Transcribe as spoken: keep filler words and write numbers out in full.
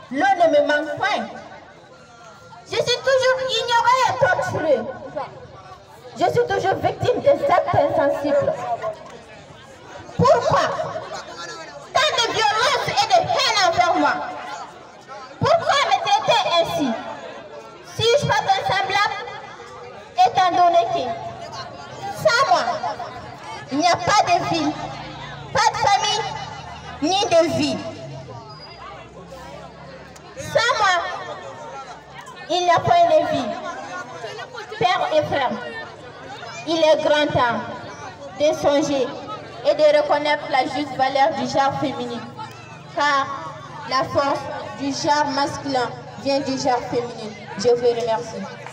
L'eau ne me manque point. Je suis toujours ignorée et torturée. Je suis toujours victime de actes insensibles. Pourquoi tant de violence et de haine envers moi? Pourquoi me traiter ainsi? Suis-je pas un semblable, étant donné que sans moi, il n'y a pas de vie, pas de famille, ni de vie. Sans moi, il n'y a point de vie. Père et frère, il est grand temps de songer et de reconnaître la juste valeur du genre féminin, car la force du genre masculin vient du genre féminin. Je vous remercie.